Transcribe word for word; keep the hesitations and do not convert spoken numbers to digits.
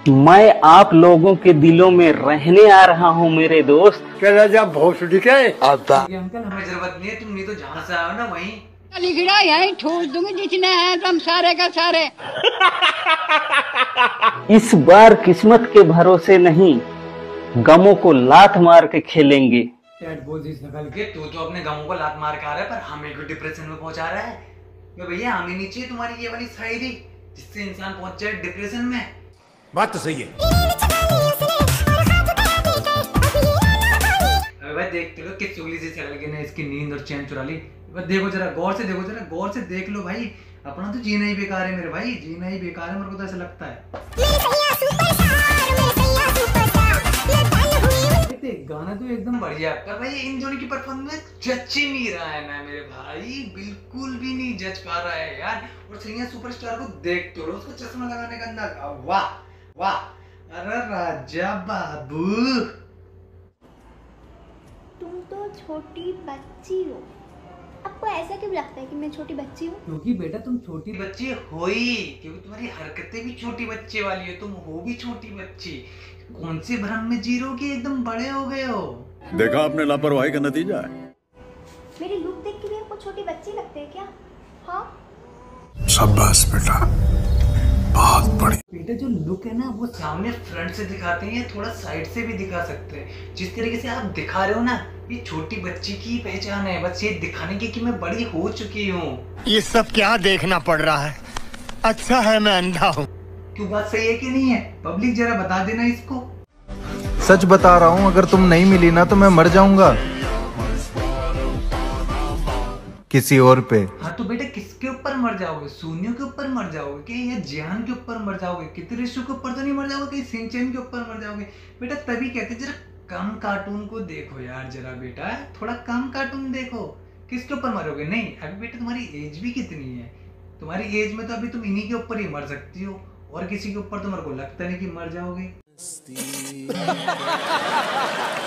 मैं आप लोगों के दिलों में रहने आ रहा हूँ मेरे दोस्त। क्या जब भोसड़ी के अंकल हमें जरूरत नहीं है, तुम नहीं तो जहाँ से आओ ना वहीं लिखड़ा यही ठूस दूंगी जितने हैं तुम सारे का सारे। इस बार किस्मत के भरोसे नहीं, गमों को लात मार के खेलेंगे। के तू तो अपने गमों को लात मार के आ रहा है, पर हमें को डिप्रेशन में पहुंचा रहा है। भैया हमें नहीं चाहिए तुम्हारी ये वाली शायरी जिससे इंसान पहुंच जाए डिप्रेशन में। बात तो सही है। भाई देखते लो किस चुगली से चल गई ने इसकी नींद और चैन चुरा ली। देखो जरा गौर से देखो, जरा गौर से देख लो भाई, अपना तो जीना ही बेकार है मेरे भाई, जीना ही बेकार है, मेरे को तो ऐसा लगता है। गाना तो एकदम बढ़िया, पर भाई इन दोनों की परफॉर्मेंस जज ही नहीं रहा है ना मेरे भाई, बिल्कुल भी नहीं जज पा रहा है यार। और सैया सुपरस्टार को देख तो लो, उसको चश्मा लगाने का अंदाज, वाह वाह, अरे राजा बाबू। तुम तो छोटी बच्ची हो, आपको ऐसा क्यों लगता है कि मैं छोटी बच्ची हूँ? क्योंकि बेटा तुम छोटी बच्ची हो ही, क्योंकि तुम्हारी हरकतें भी छोटी बच्चे वाली हो, तुम हो भी छोटी बच्ची। कौन से भ्रम में जी रहे हो कि एकदम बड़े हो गए हो? देखा आपने लापरवाही का नतीजा है। मेरी लुक देख के भी आपको छोटी बच्ची लगते है क्या? हाँ शाबाश बेटा, बहुत बड़ी। बेटा जो लुक है ना वो सामने फ्रंट से दिखाते हैं, थोड़ा साइड से भी दिखा सकते हैं। जिस तरीके से आप दिखा रहे हो ना, ये छोटी बच्ची की पहचान है, बस ये दिखाने की कि मैं बड़ी हो चुकी हूँ। ये सब क्या देखना पड़ रहा है? अच्छा है मैं अंधा हूँ। क्यों बात सही है कि नहीं है? पब्लिक जरा बता देना इसको। सच बता रहा हूँ, अगर तुम नहीं मिली ना तो मैं मर जाऊंगा किसी और पे। हाँ तो बेटा किसके ऊपर मर जाओगे? सोनियो के ऊपर मर जाओगे कि या जियान के ऊपर मर जाओगे? कितरिशु के ऊपर तो नहीं मर जाओगे, सिंचन के ऊपर मर जाओगे? बेटा तभी कहते जरा कम कार्टून को देखो यार, जरा बेटा थोड़ा कम कार्टून देखो। किसके ऊपर मरोगे? नहीं अभी बेटा तुम्हारी एज भी कितनी है, तुम्हारी एज में तो अभी तुम इन्हीं के ऊपर ही मर सकती हो, और किसी के ऊपर तो मेरे को लगता नहीं कि मर जाओगे।